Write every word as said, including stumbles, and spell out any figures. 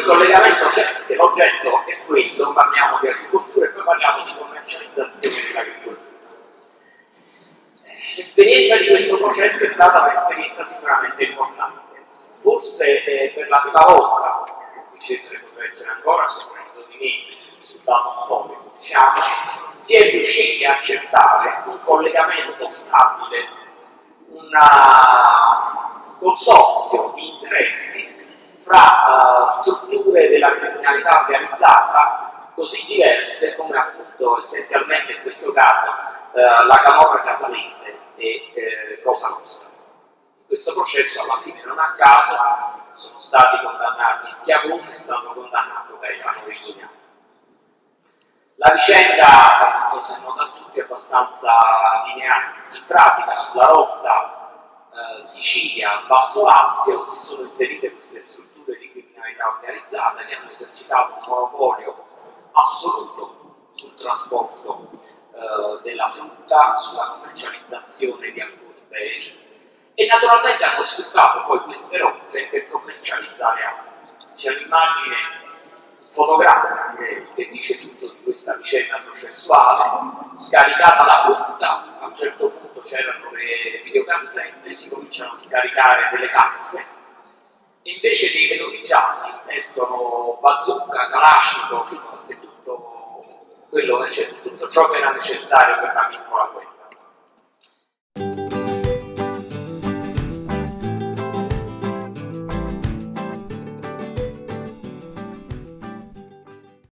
collegamento c'è, che l'oggetto è quello, parliamo di agricoltura e poi parliamo di commercializzazione dell'agricoltura. L'esperienza di questo processo è stata un'esperienza sicuramente importante. Forse eh, per la prima volta, qui Cesare potrà essere ancora sorpreso di me sul dato storico, diciamo, si è riusciti a accertare un collegamento stabile, un consorzio di interessi fra uh, strutture della criminalità organizzata così diverse come appunto essenzialmente in questo caso uh, la camorra casalese e eh, Cosa Nostra. In questo processo alla fine non a caso sono stati condannati Schiavone, è stato condannato Gaetano Riina. La vicenda, non so se è nota a tutti, è abbastanza lineare. In pratica sulla rotta eh, Sicilia-Basso Lazio si sono inserite queste strutture di criminalità organizzata che hanno esercitato un monopolio assoluto sul trasporto eh, della frutta, sulla commercializzazione di alcuni beni e naturalmente hanno sfruttato poi queste rotte per commercializzare altro. C'è un'immagine fotogramma che dice tutto di questa vicenda processuale. Scaricata la frutta, a un certo punto c'erano le videocassette, si cominciano a scaricare delle casse e invece dei veloni gialli escono bazooka, kalashnikov e tutto, quello tutto ciò che era necessario per una piccola